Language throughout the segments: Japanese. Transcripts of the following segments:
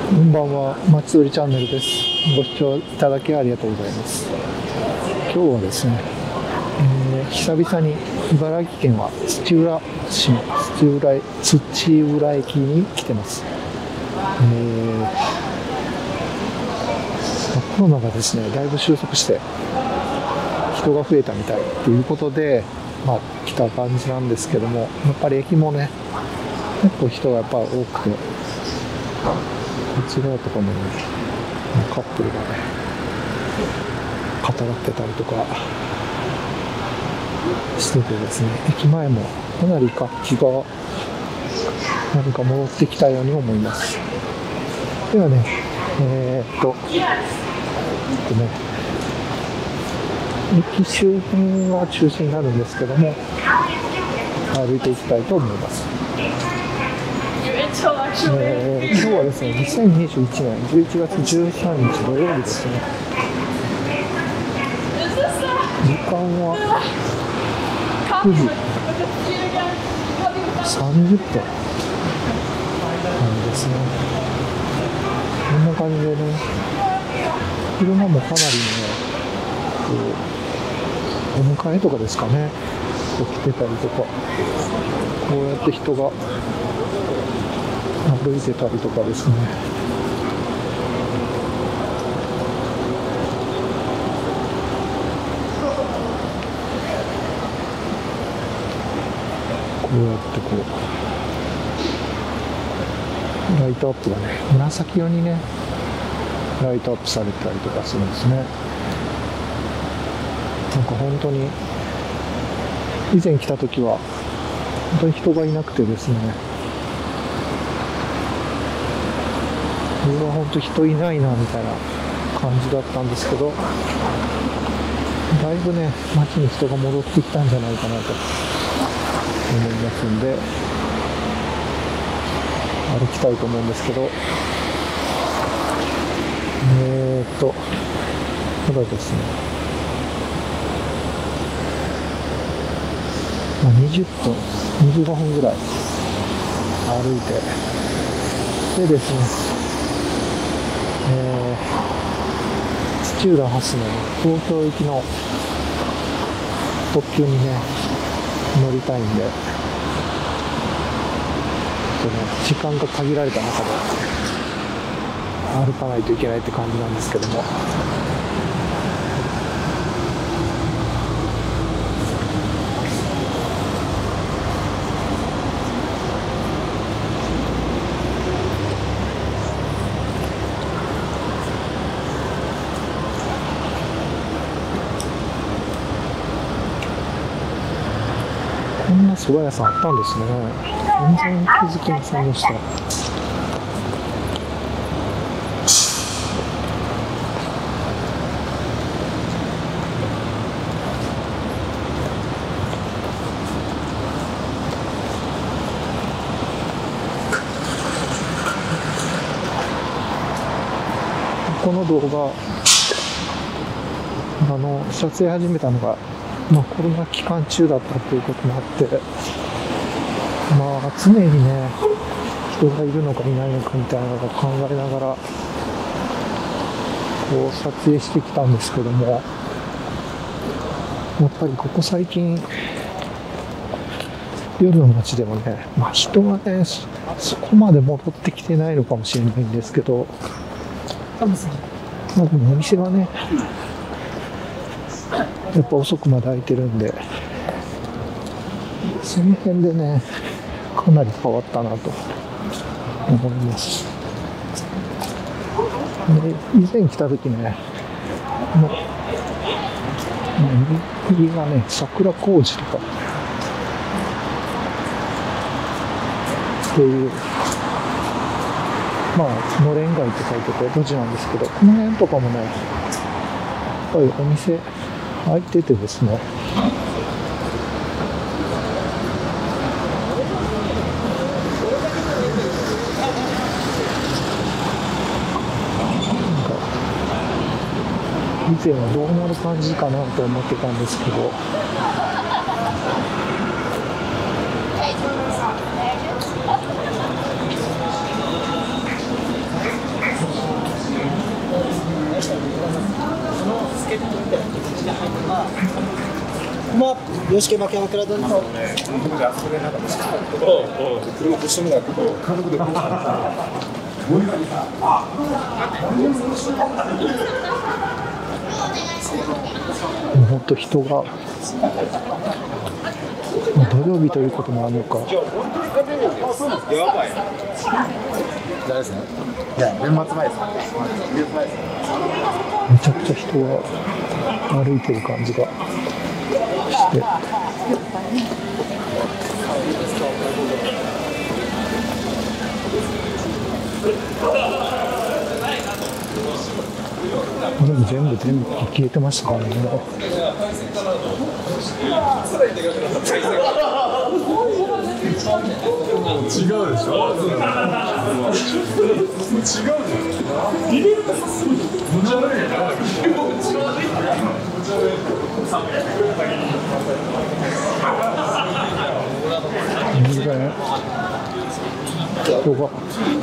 こんばんは、まちどりチャンネルです。ご視聴いただきありがとうございます。今日はですね、久々に茨城県は土浦市の土浦駅に来てます。コロナがですね、だいぶ収束して人が増えたみたいということで、来た感じなんですけども、やっぱり駅もね、結構人がやっぱ多くて、こちらとかもね、カップルがね、語らってたりとかしててですね、駅前もかなり活気が何か戻ってきたように思います。ではね、駅周辺が中心になるんですけども、歩いていきたいと思います。今日はですね、2021年11月13日土曜日ですね。時間は9時30分なんですね。こんな感じでね、車もかなりね、お迎えとかですかね、来てたりとか、こうやって人が歩いてたりとかですね。こうやってライトアップがね、紫色にね、ライトアップされたりとかするんですね。なんか本当に、以前来た時は、本当に人がいなくてですね、これは本当人いないなみたいな感じだったんですけど、だいぶね、街に人が戻ってきたんじゃないかなと思いますんで、歩きたいと思うんですけど、ただですね、20分、25分ぐらい歩いて、でですね、土浦発の東京行きの特急にね、乗りたいんで、時間が限られた中で歩かないといけないって感じなんですけども、こんな蕎麦屋さんあったんですね。全然気づきませんでした。この動画、撮影始めたのが、コロナ期間中だったということもあって、常にね、人がいるのかいないのかみたいなのを考えながら、撮影してきたんですけども、やっぱりここ最近、夜の街でもね、人がね、そこまで戻ってきてないのかもしれないんですけど、でもお店はね、やっぱ遅くまで開いてるんで、その辺でね、かなり変わったなと思います。で、以前来た時ね、右がね、桜小路とかっていう、のれん街って書いてて路地なんですけど、この辺とかもね、やっぱりお店開いててですね、以前はどうなる感じかなと思ってたんですけど、 よしけ負けはクラドンと。 もう本当人が、土曜日ということもあるのか。 ですね。いや、年末前です。 めちゃくちゃ人が歩いてる感じがして。でも全部消えてましたからね。 違うでしょ。違う人が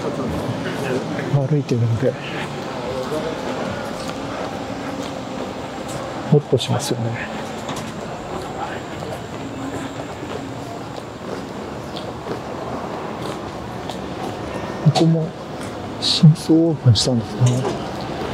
歩いてるんで、ホッとしますよね。ここも新装オープンしたんですね。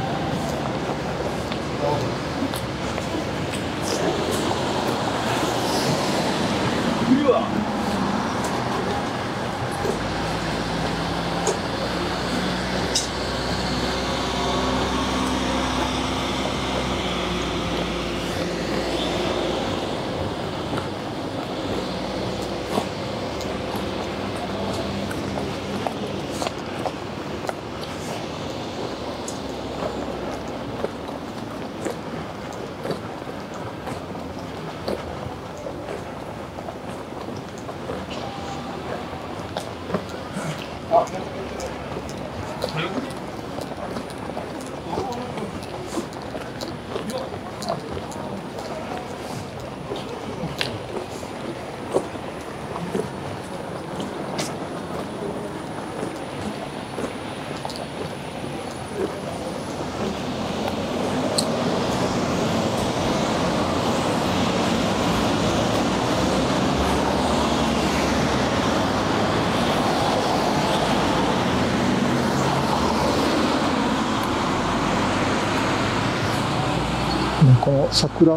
この桜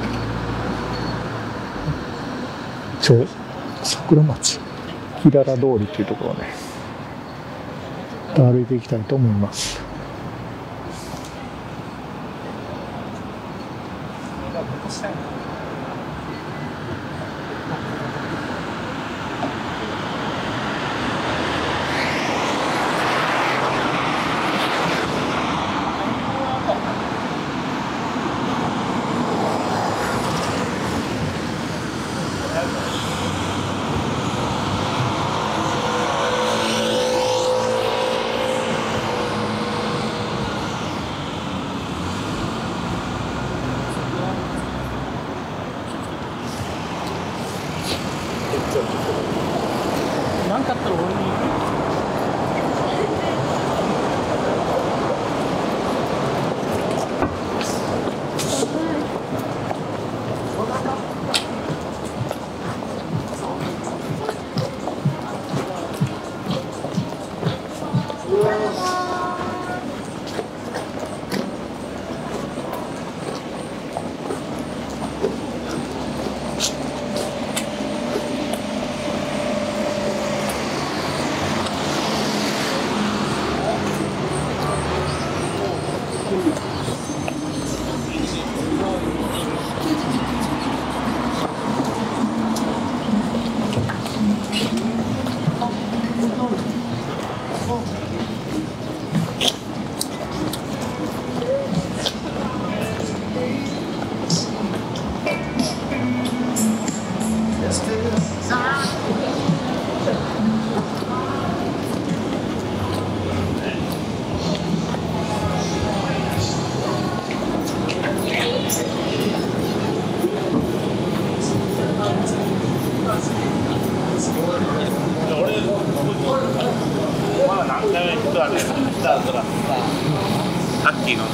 町ひらら通りというところをね歩いていきたいと思います。 なんかあったら俺にラッキーの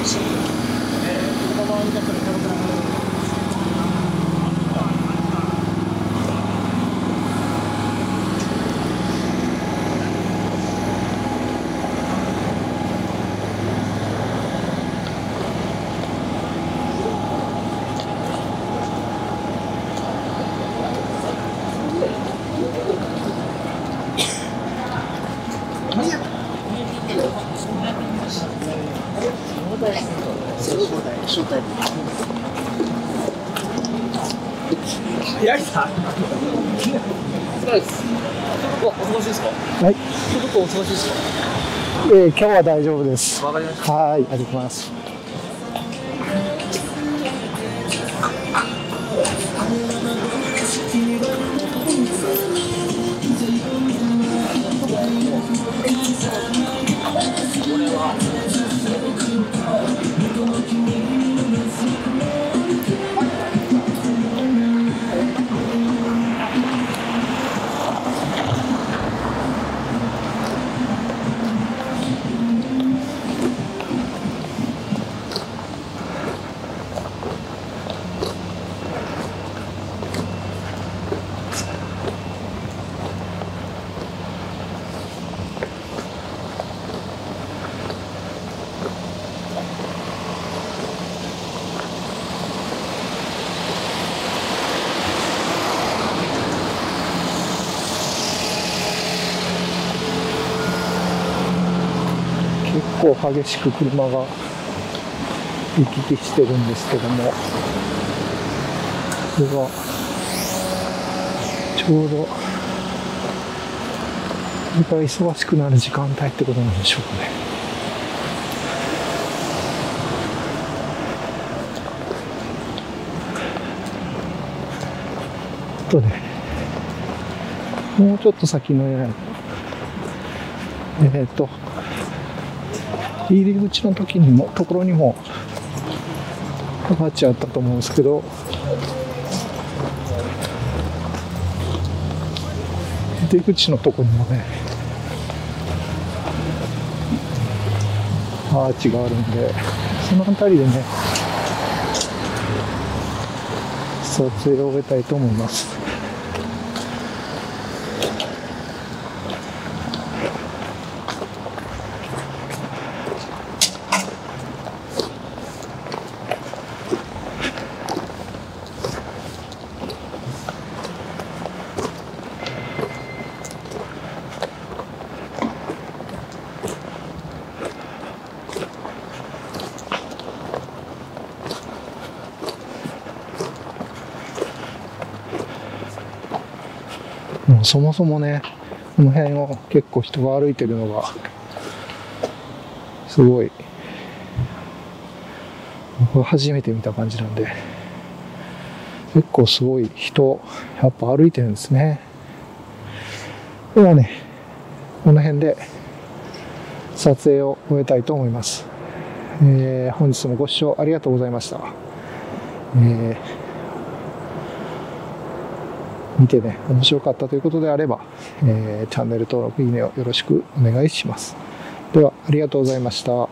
早いさ。そうです。お忙しいですか。 はい。 どこお忙しいですか。 今日は大丈夫です。 わかりました。 はい、ありがとうございます。結構激しく車が行き来してるんですけども、これがちょうどこれから忙しくなる時間帯ってことなんでしょうかね。あとね、もうちょっと先の入り口のところにもかかっちゃったと思うんですけど、出口のところにもねアーチがあるんで、その辺りでね撮影を終えたいと思います。もうそもそもね、この辺を結構人が歩いてるのがすごい、僕は初めて見た感じなんで、結構すごい人やっぱ歩いてるんですね。ではね、この辺で撮影を終えたいと思います。本日もご視聴ありがとうございました。見てね、面白かったということであれば、チャンネル登録、いいねをよろしくお願いします。では、ありがとうございました。